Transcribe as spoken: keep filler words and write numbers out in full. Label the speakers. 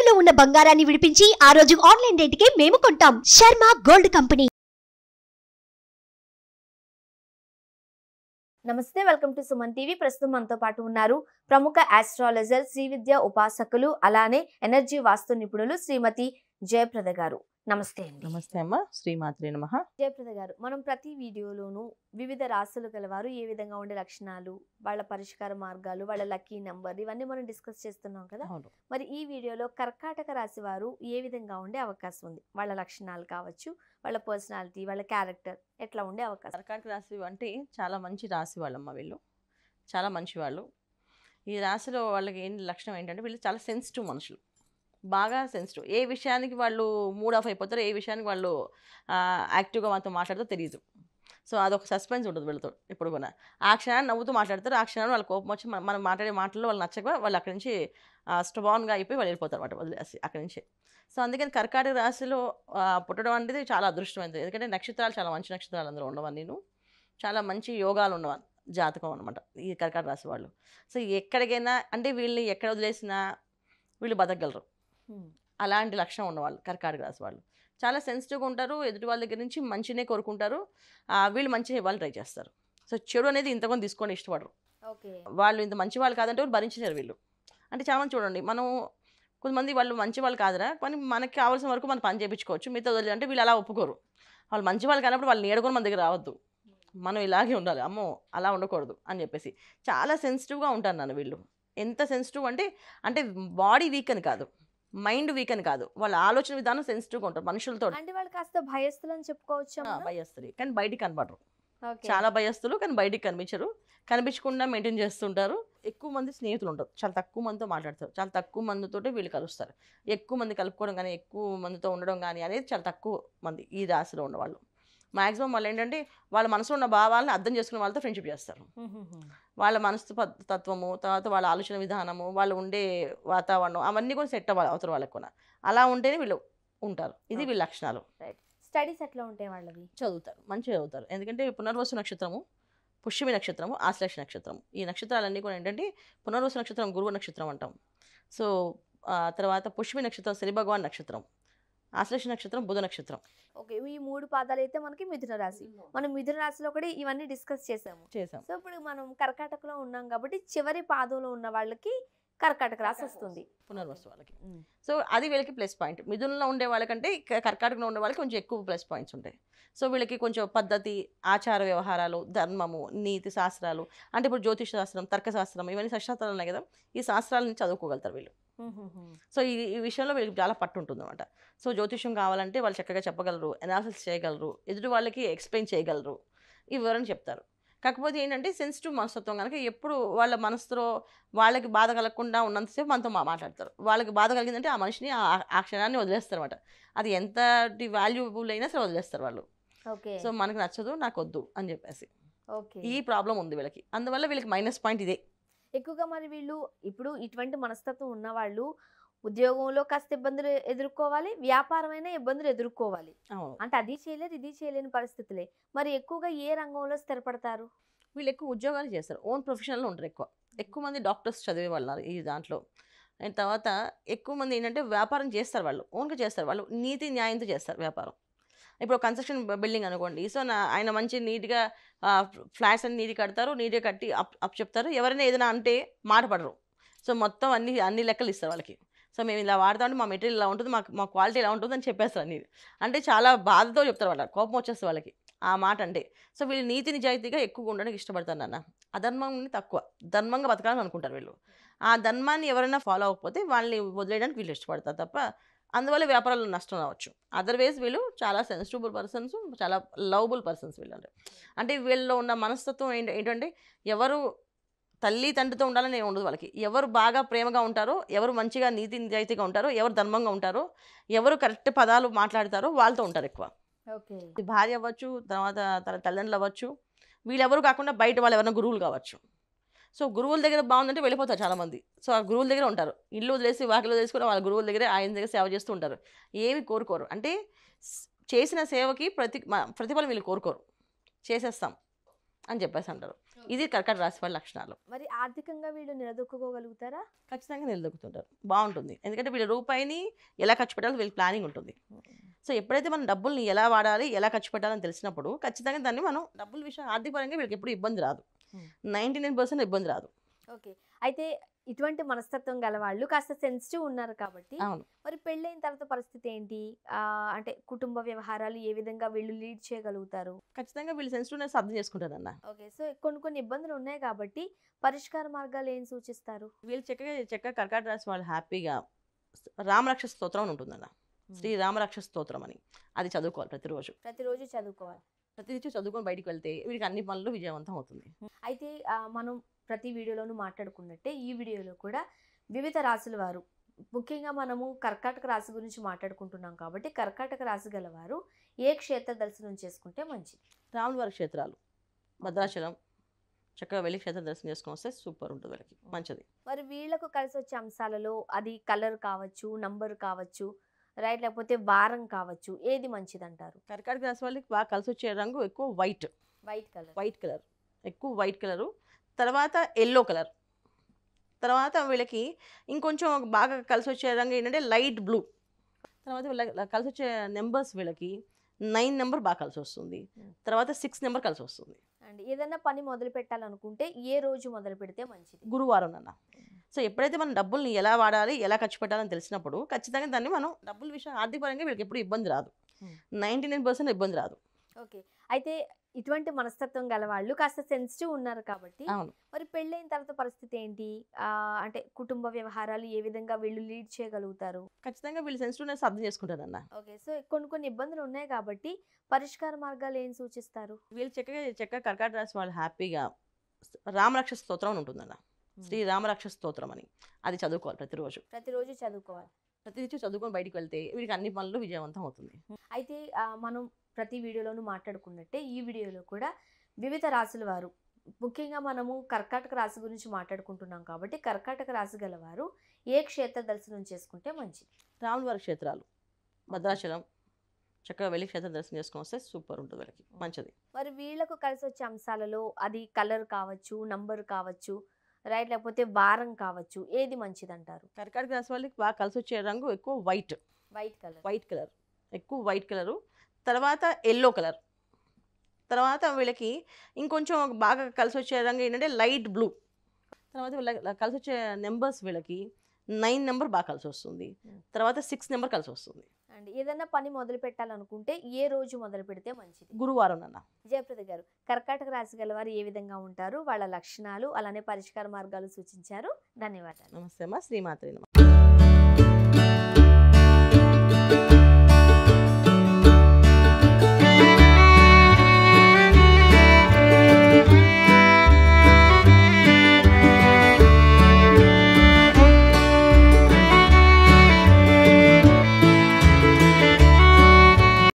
Speaker 1: తాకట్టులో ఉన్న బంగారాన్ని విడిపించి ఆ రోజు ఆన్లైన్ రేటుకే మేము కొంటాం. Sharma gold company.
Speaker 2: నమస్తే, వెల్కమ్ టు సుమన్ టీవీ. ప్రస్తుతం మనతో పాటు ఉన్నారు ప్రముఖ ఆస్ట్రాలజర్, శ్రీ విద్య ఉపాసకులు, అలానే ఎనర్జీ వాస్తు నిపుణులు శ్రీమతి జయప్రద గారు. నమస్తే అండి.
Speaker 3: నమస్తే అమ్మ. శ్రీమాత్రే నమః.
Speaker 2: జయప్రద గారు, మనం ప్రతి వీడియోలోనూ వివిధ రాశులు గలవారు ఏ విధంగా ఉండే లక్షణాలు, వాళ్ళ పరిష్కార మార్గాలు, వాళ్ళ లక్కీ నెంబర్, ఇవన్నీ మనం డిస్కస్ చేస్తున్నాం కదా. మరి ఈ వీడియోలో కర్కాటక రాశి వారు ఏ విధంగా ఉండే అవకాశం ఉంది, వాళ్ళ లక్షణాలు కావచ్చు, వాళ్ళ పర్సనాలిటీ, వాళ్ళ క్యారెక్టర్ ఎట్లా ఉండే అవకాశం.
Speaker 3: కర్కాటక రాశి అంటే చాలా మంచి రాశి వాళ్ళమ్మ. వీళ్ళు చాలా మంచి వాళ్ళు. ఈ రాశిలో వాళ్ళకి ఏం లక్షణం ఏంటంటే, వీళ్ళు చాలా సెన్సిటివ్ మనుషులు, బాగా సెన్సిటివ్. ఏ విషయానికి వాళ్ళు మూడ్ ఆఫ్ అయిపోతారో, ఏ విషయానికి వాళ్ళు యాక్టివ్గా మనతో మాట్లాడుతూ తెలియదు. సో అదొక సస్పెన్స్ ఉంటుంది వీళ్ళతో ఎప్పుడు కూడా. ఆ క్షణాన్ని నవ్వుతూ మాట్లాడతారు, ఆ క్షణాన్ని వాళ్ళ కోపం వచ్చి మనం మాట్లాడే మాటల్లో వాళ్ళు నచ్చక వాళ్ళు అక్కడి నుంచి స్ట్రాంగ్గా అయిపోయి వాళ్ళు వెళ్ళిపోతారు అన్నమాట, వదిలేసి అక్కడి నుంచి. సో అందుకని కర్కాటక రాశిలో పుట్టడం అనేది చాలా అదృష్టమైనది. ఎందుకంటే నక్షత్రాలు చాలా మంచి నక్షత్రాలు అందులో ఉండవని, నేను చాలా మంచి యోగాలు ఉన్నవాళ్ళు జాతకం అనమాట ఈ కర్కాటక రాశి వాళ్ళు. సో ఎక్కడికైనా అంటే వీళ్ళని ఎక్కడ వదిలేసినా వీళ్ళు బతకగలరు. అలాంటి లక్షణం ఉన్నవాళ్ళు కర్కాటక రాశి వాళ్ళు. చాలా సెన్సిటివ్గా ఉంటారు, ఎదుటి వాళ్ళ దగ్గర నుంచి మంచినే కోరుకుంటారు, వీళ్ళు మంచి వాళ్ళు ట్రై చేస్తారు. సో చెడు అనేది ఇంతకొని తీసుకొని ఇష్టపడరు. వాళ్ళు ఇంత మంచి వాళ్ళు కాదంటే వాళ్ళు భరించలేరు వీళ్ళు. అంటే చాలామంది చూడండి, మనం కొంతమంది వాళ్ళు మంచి వాళ్ళు కాదురా, కానీ మనకి కావాల్సిన వరకు మనం పని చేయించుకోవచ్చు, మిగతా వదిలేదు అంటే వీళ్ళు అలా ఒప్పుకోరు. వాళ్ళు మంచి వాళ్ళు కానప్పుడు వాళ్ళు నేడుకొని మన దగ్గర రావద్దు, మనం ఇలాగే ఉండాలి, అమ్మో అలా ఉండకూడదు అని చెప్పేసి చాలా సెన్సిటివ్గా ఉంటారు నన్ను వీళ్ళు. ఎంత సెన్సిటివ్ అంటే అంటే బాడీ వీక్ అని కాదు, మైండ్ వీక్ అని కాదు, వాళ్ళ ఆలోచన విధానం సెన్సిటివ్గా ఉంటారు మనుషులతో.
Speaker 2: అంటే వాళ్ళు కాస్త భయస్తులు అని చెప్పుకోవచ్చు.
Speaker 3: భయస్తులు కానీ బయటికి కనపడరు, చాలా భయస్తులు కానీ బయటికి కనిపించరు, కనిపించకుండా మెయింటైన్ చేస్తుంటారు. ఎక్కువ మంది స్నేహితులు ఉంటారు, చాలా తక్కువ మందితో మాట్లాడతారు, చాలా తక్కువ మందితో వీళ్ళు కలుస్తారు. ఎక్కువ మంది కలుపుకోవడం కానీ ఎక్కువ మందితో ఉండడం కానీ అనేది చాలా తక్కువ మంది ఈ రాశిలో ఉన్నవాళ్ళు. మ్యాక్సిమం వాళ్ళు ఏంటంటే వాళ్ళ మనసులో ఉన్న భావాలను అర్థం చేసుకునే వాళ్ళతో ఫ్రెండ్షిప్ చేస్తారు. వాళ్ళ మనసు తత్వము, తర్వాత వాళ్ళ ఆలోచన విధానము, వాళ్ళు ఉండే వాతావరణం అవన్నీ కూడా సెట్ అవ్వాలి అవతల వాళ్ళకి కూడా. అలా ఉంటేనే వీళ్ళు ఉంటారు. ఇది వీళ్ళ లక్షణాలు.
Speaker 2: స్టడీస్ ఎట్లా ఉంటాయి వాళ్ళవి?
Speaker 3: చదువుతారు, మంచిగా చదువుతారు. ఎందుకంటే పునర్వసు నక్షత్రము, పుష్యమి నక్షత్రము, ఆశ్లేష నక్షత్రము, ఈ నక్షత్రాలన్నీ కూడా ఏంటంటే పునర్వసు నక్షత్రం గురువు నక్షత్రం అంటాం. సో తర్వాత పుష్యమి నక్షత్రం శని భగవాన్ నక్షత్రం, ఆశ్లేష నక్షత్రం బుధ నక్షత్రం.
Speaker 2: ఓకే, ఈ మూడు పాదాలు అయితే మనకి మిథున రాశి. మనం మిథున రాశిలో కూడా ఇవన్నీ డిస్కస్ చేసాము
Speaker 3: చేసాం
Speaker 2: సో ఇప్పుడు మనం కర్కాటకలో ఉన్నాం కాబట్టి చివరి పాదంలో ఉన్న వాళ్ళకి కర్కాటక రాశి వస్తుంది,
Speaker 3: పునర్వసు వాళ్ళకి. సో అది వీళ్ళకి ప్లస్ పాయింట్. మిథునంలో ఉండే వాళ్ళకంటే కర్కాటకలో ఉండే వాళ్ళకి కొంచెం ఎక్కువ ప్లస్ పాయింట్స్ ఉంటాయి. సో వీళ్ళకి కొంచెం పద్ధతి, ఆచార వ్యవహారాలు, ధర్మము, నీతి శాస్త్రాలు, అంటే ఇప్పుడు జ్యోతిష శాస్త్రం, తర్కశాస్త్రం, ఇవన్నీ శాస్త్రాలు ఉన్నాయి కదా, ఈ శాస్త్రాలను చదువుకోగలుగుతారు వీళ్ళు. సో ఈ ఈ విషయంలో వీళ్ళకి చాలా పట్టు ఉంటుంది అనమాట. సో జ్యోతిష్యం కావాలంటే వాళ్ళు చక్కగా చెప్పగలరు, అనాలిసిస్ చేయగలరు, ఎదుటి వాళ్ళకి ఎక్స్ప్లెయిన్ చేయగలరు, ఈ వివరణ చెప్తారు. కాకపోతే ఏంటంటే సెన్సిటివ్ మనస్తత్వం కనుక ఎప్పుడు వాళ్ళ మనసులో వాళ్ళకి బాధ కలగకుండా ఉన్నంతసేపు మనతో మా మాట్లాడతారు. వాళ్ళకి బాధ కలిగిందంటే ఆ మనిషిని ఆ క్షణాన్ని వదిలేస్తారు అనమాట. అది ఎంతటి వాల్యుబుల్ అయినా సరే వదిలేస్తారు వాళ్ళు. సో మనకు నచ్చదు, నాకు వద్దు అని చెప్పేసి ఈ ప్రాబ్లం ఉంది వీళ్ళకి. అందువల్ల వీళ్ళకి మైనస్ పాయింట్ ఇదే
Speaker 2: ఎక్కువగా. మరి వీళ్ళు ఇప్పుడు ఇటువంటి మనస్తత్వం ఉన్నవాళ్ళు ఉద్యోగంలో కాస్త ఇబ్బందులు ఎదుర్కోవాలి, వ్యాపారమైన ఇబ్బందులు ఎదుర్కోవాలి. అంటే అది చేయలేరు, ఇది చేయలేని పరిస్థితులే. మరి ఎక్కువగా ఏ రంగంలో స్థిరపడతారు?
Speaker 3: వీళ్ళు ఎక్కువ ఉద్యోగాలు చేస్తారు, ఓన్ ప్రొఫెషనల్లో ఉంటారు. ఎక్కువ ఎక్కువ మంది డాక్టర్స్ చదివే వాళ్ళు ఈ దాంట్లో. అండ్ తర్వాత ఎక్కువ మంది ఏంటంటే వ్యాపారం చేస్తారు, వాళ్ళు ఓన్గా చేస్తారు, వాళ్ళు నీతి న్యాయంతో చేస్తారు వ్యాపారం. ఇప్పుడు కన్స్ట్రక్షన్ బిల్డింగ్ అనుకోండి, సో నా ఆయన మంచి నీట్గా ఫ్లాట్స్ అన్ని నీట్గా కడతారు, నీట్గా కట్టి అప్ అప్ చెప్తారు. ఎవరైనా ఏదైనా అంటే మాట పడరు. సో మొత్తం అన్ని అన్ని లెక్కలు ఇస్తారు వాళ్ళకి. సో మేము ఇలా వాడతామంటే మా మెటీరియల్ ఇలా ఉంటుంది, మాకు మా క్వాలిటీ ఇలా ఉంటుంది అని చెప్పేస్తారు అన్ని. అంటే చాలా బాధతో చెప్తారు వాళ్ళ, కోపం వచ్చేస్తుంది వాళ్ళకి ఆ మాట అంటే. సో వీళ్ళు నీతి నిజాయితీగా ఎక్కువగా ఉండడానికి ఇష్టపడతారు నాన్న, అధర్మాన్ని తక్కువ, ధర్మంగా బతకాలని అనుకుంటారు వీళ్ళు. ఆ ధర్మాన్ని ఎవరైనా ఫాలో అవ్వకపోతే వాళ్ళని వదిలేయడానికి వీళ్ళు ఇష్టపడతారు తప్ప అందువల్ల వ్యాపారాల్లో నష్టం రావచ్చు. అదర్వైజ్ వీళ్ళు చాలా సెన్సిటిబుల్ పర్సన్స్, చాలా లవబుల్ పర్సన్స్ వీళ్ళు. అంటే అంటే వీళ్ళలో ఉన్న మనస్తత్వం ఏంటి ఏంటంటే ఎవరు తల్లి తండ్రితో ఉండాలని ఉండదు వాళ్ళకి. ఎవరు బాగా ప్రేమగా ఉంటారో, ఎవరు మంచిగా నీతి నిజాయితీగా ఉంటారో, ఎవరు ధర్మంగా ఉంటారో, ఎవరు కరెక్ట్ పదాలు మాట్లాడతారో వాళ్ళతో ఉంటారు ఎక్కువ. భార్య అవ్వచ్చు, తర్వాత తన తల్లిదండ్రులు అవ్వచ్చు, వీళ్ళెవరు కాకుండా బయట వాళ్ళు ఎవరైనా గురువులు కావచ్చు. సో గురువుల దగ్గర బాగుందంటే వెళ్ళిపోతారు చాలామంది. సో ఆ గురువుల దగ్గర ఉంటారు, ఇల్లు వదిలేసి వాకిలు వదిలేసి కూడా వాళ్ళ గురువుల దగ్గరే ఆయన దగ్గర సేవ చేస్తూ ఉంటారు. ఏమి కోరుకోరు, అంటే చేసిన సేవకి ప్రతి ప్రతిఫలం వీళ్ళు కోరుకోరు, చేసేస్తాం అని చెప్పేసి అంటారు. ఇది కర్కాటక రాశి వాళ్ళ లక్షణాలు.
Speaker 2: మరి ఆర్థికంగా వీళ్ళు నిలదొక్కుకోగలుగుతారా?
Speaker 3: ఖచ్చితంగా నిలదొక్కుతుంటారు. బాగుంటుంది. ఎందుకంటే వీళ్ళ రూపాయిని ఎలా ఖర్చు పెట్టాలో వీళ్ళకి ప్లానింగ్ ఉంటుంది. సో ఎప్పుడైతే మనం డబ్బుల్ని ఎలా వాడాలి, ఎలా ఖర్చు పెట్టాలని తెలిసినప్పుడు ఖచ్చితంగా దాన్ని మనం డబ్బుల విషయం ఆర్థిక పరంగా వీళ్ళకి ఎప్పుడు ఇబ్బంది రాదు. నైంటీ నైన్ పర్సెంట్ ఇబ్బంది రాదు.
Speaker 2: ఓకే. అయితే ఇటువంటి మనస్తత్వం గల వాళ్ళు కాస్త సెన్సిటివ్ ఉన్నారు కాబట్టి
Speaker 3: అవును.
Speaker 2: మరి పెళ్ళైన తర్వాత పరిస్థితి ఏంటి? ఆహ్, అంటే కుటుంబ వ్యవహారాలు ఏ విధంగా వీళ్ళు లీడ్ చేయగలుగుతారు?
Speaker 3: ఖచ్చితంగా వీళ్ళు సెన్సిటివ్నెస్ అర్థం చేసుకుంటారన్న.
Speaker 2: ఓకే. సో కొన్ని కొన్ని ఇబ్బందులు ఉన్నాయి కాబట్టి పరిష్కార మార్గాలు ఏం సూచిస్తారు?
Speaker 3: వీళ్ళు చక్కగా చక్కగా కర్కాటక రాశి వాళ్ళు హ్యాపీగా రామరక్ష స్తోత్రం అని ఉంటుందన్న. శ్రీ రామరక్ష స్తోత్రం అని అది చదువుకోవాలి ప్రతిరోజు.
Speaker 2: ప్రతిరోజు చదువుకోవాలి.
Speaker 3: ప్రతిరోజు చదువుకొని బయటికి వెళ్తే వీళ్ళకి అన్ని పనులు విజయవంతం అవుతుంది.
Speaker 2: అయితే ఆహ్, మనం ప్రతి వీడియోలోనూ మాట్లాడుకున్నట్టే ఈ వీడియోలో కూడా వివిధ రాశుల వారు, ముఖ్యంగా మనము కర్కాటక రాశి గురించి మాట్లాడుకుంటున్నాం కాబట్టి కర్కాటక రాశి గల వారు ఏ క్షేత్ర దర్శనం చేసుకుంటే మంచిది?
Speaker 3: రాముల వారి క్షేత్రాలు భద్రాచలం చక్కగా వెళ్ళి క్షేత్ర దర్శనం చేసుకొని వస్తే సూపర్ ఉంటుంది వీళ్ళకి, మంచిది.
Speaker 2: మరి వీళ్ళకు కలిసి వచ్చే అంశాలలో అది కలర్ కావచ్చు, నంబర్ కావచ్చు, రైట్, లేకపోతే వారం కావచ్చు, ఏది మంచిది అంటారు?
Speaker 3: కర్కాటక రాశి వాళ్ళకి బాగా కలిసి వచ్చే రంగు ఎక్కువ white.
Speaker 2: White colour.
Speaker 3: White colour ఎక్కువ వైట్ కలరు, తర్వాత ఎల్లో కలర్, తర్వాత వీళ్ళకి ఇంకొంచెం బాగా కలిసి వచ్చే రంగు ఏంటంటే లైట్ బ్లూ. తర్వాత వీళ్ళకి కలిసి వచ్చే నెంబర్స్ వీళ్ళకి నైన్ నెంబర్ బాగా కలిసి వస్తుంది, తర్వాత సిక్స్ నెంబర్ కలిసి వస్తుంది.
Speaker 2: అండ్ ఏదైనా పని మొదలు పెట్టాలనుకుంటే ఏ రోజు మొదలు పెడితే మంచిది?
Speaker 3: గురువారం అన్న. సో ఎప్పుడైతే మనం డబ్బుల్ని ఎలా వాడాలి, ఎలా ఖర్చు పెట్టాలని తెలిసినప్పుడు ఖచ్చితంగా దాన్ని మనం డబ్బుల విషయం ఆర్థిక పరంగా వీళ్ళకి ఎప్పుడు ఇబ్బంది రాదు. నైంటీ నైన్ పర్సెంట్ ఇబ్బంది రాదు.
Speaker 2: ఓకే. అయితే ఇటువంటి మనస్తత్వం గల వాళ్ళు కాస్త సెన్సిటివ్ ఉన్నారు కాబట్టి
Speaker 3: అవును.
Speaker 2: మరి పెళ్ళైన తర్వాత పరిస్థితి ఏంటి? ఆహ్, అంటే కుటుంబ వ్యవహారాలు ఏ విధంగా వీళ్ళు లీడ్ చేయగలుగుతారు?
Speaker 3: ఖచ్చితంగా వీళ్ళు సెన్సిటివ్నెస్ అర్థం చేసుకుంటారన్న.
Speaker 2: ఓకే. సో కొన్ని కొన్ని ఇబ్బందులు ఉన్నాయి కాబట్టి పరిష్కార మార్గాలు ఏం సూచిస్తారు?
Speaker 3: వీళ్ళు చక్కగా చక్కగా కర్కాటక రాశి వాళ్ళు హ్యాపీగా రామరక్ష స్తోత్రం అని ఉంటుందన్న. శ్రీ రామరక్ష స్తోత్రం అని అది చదువుకోవాలి ప్రతిరోజు.
Speaker 2: ప్రతిరోజు చదువుకోవాలి.
Speaker 3: ప్రతిరోజు చదువుకొని బయటికి వెళ్తే వీళ్ళకి అన్ని పనులు విజయవంతం అవుతుంది.
Speaker 2: అయితే ఆహ్, మనం ప్రతి వీడియోలోనూ మాట్లాడుకున్నట్టే ఈ వీడియోలో కూడా వివిధ రాశుల వారు, ముఖ్యంగా మనము కర్కాటక రాశి గురించి మాట్లాడుకుంటున్నాం కాబట్టి కర్కాటక రాశి గల వారు ఏ క్షేత్ర దర్శనం చేసుకుంటే మంచిది?
Speaker 3: రాముల వారి క్షేత్రాలు భద్రాచలం చక్కగా వెళ్ళి క్షేత్ర దర్శనం చేసుకొని వస్తే సూపర్ ఉంటుంది వీళ్ళకి, మంచిది.
Speaker 2: మరి వీళ్ళకు కలిసి వచ్చే అంశాలలో అది కలర్ కావచ్చు, నంబర్ కావచ్చు, రైట్, లేకపోతే వారం కావచ్చు, ఏది మంచిది అంటారు?
Speaker 3: కర్కాటక రాశి వాళ్ళకి బాగా కలిసి వచ్చే రంగు ఎక్కువ white.
Speaker 2: White colour.
Speaker 3: White colour ఎక్కువ వైట్ కలరు, తర్వాత ఎల్లో కలర్, తర్వాత వీళ్ళకి ఇంకొంచెం బాగా కలిసి వచ్చే రంగు ఏంటంటే లైట్ బ్లూ. తర్వాత వీళ్ళకి కలిసి వచ్చే నెంబర్స్ వీళ్ళకి నైన్ నెంబర్ బాగా కలిసి వస్తుంది, తర్వాత సిక్స్ నెంబర్ కలిసి వస్తుంది.
Speaker 2: అండ్ ఏదైనా పని మొదలు పెట్టాలనుకుంటే ఏ రోజు మొదలు పెడితే మంచిది?
Speaker 3: గురువారం అన్న.
Speaker 2: జయప్రద గారు, కర్కాటక రాశి గల వారు ఏ విధంగా ఉంటారు, వాళ్ళ లక్షణాలు, అలానే పరిష్కార మార్గాలు సూచించారు. ధన్యవాదాలు.
Speaker 3: నమస్తే అమ్మా, శ్రీమాత్రి నమః.